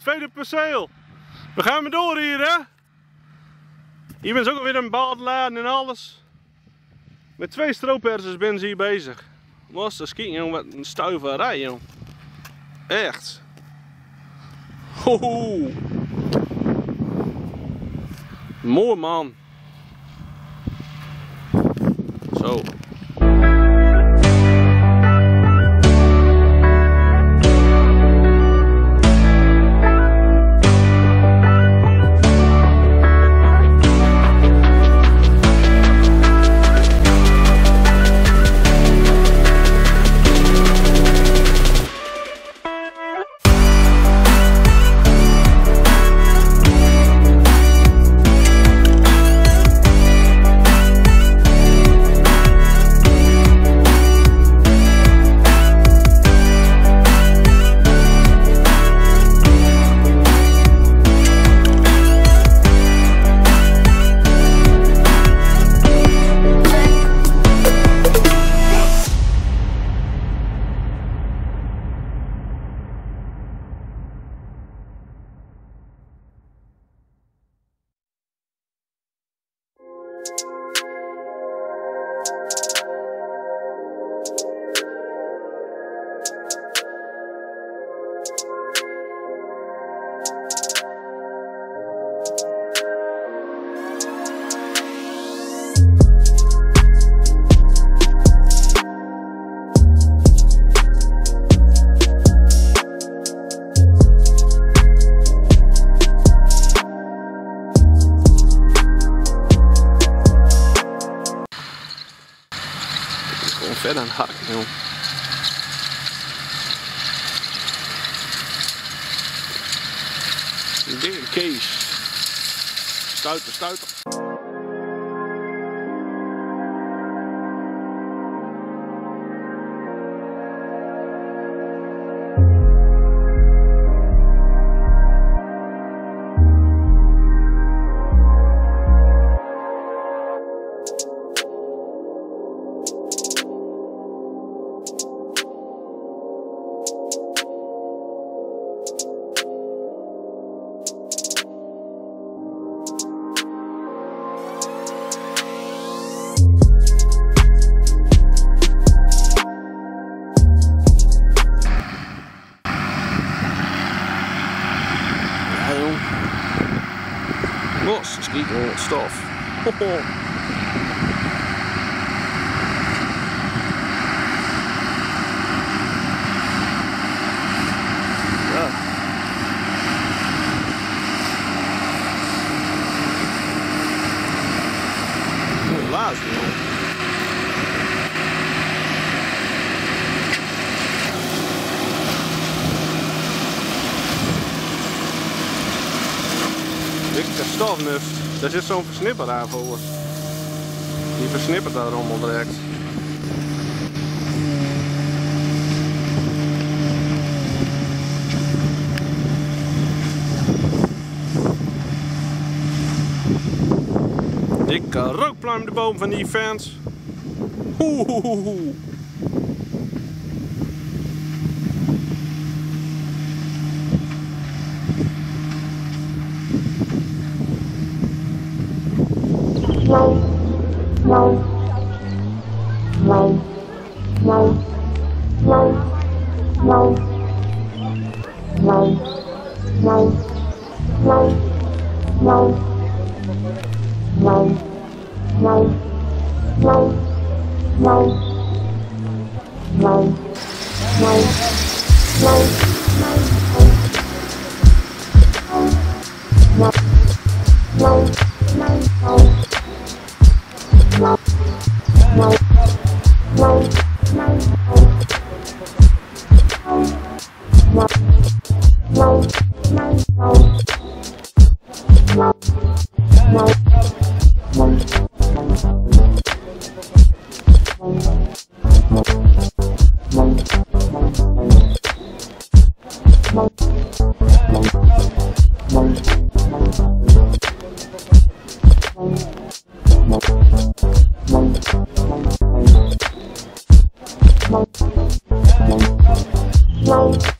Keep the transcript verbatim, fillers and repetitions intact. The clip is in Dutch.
tweede perceel. We gaan maar door hier, hè. Hier ben je ook alweer een badelaar en alles. Met twee stroophersers ben ze hier bezig. Was dat skiën, jongen, wat een stuiverij, joh. Echt. Hoho. Mooi, man. Zo. Verder aan het hakken, joh. Een dikke kees. Stuiter, stuiter. Los, is niet meer stof. Hoho. Ja. Helaas, joh. Dikke stofnuft. Daar zit zo'n versnipper aan voor. Die versnippert daar rommel direct. Dikke rookpluim de boom van die fans. Hoehoehoe. Wow, wow, wow, wow, wow, wow, wow, wow, wow, wow, wow, wow, wow, wow, wow, wow.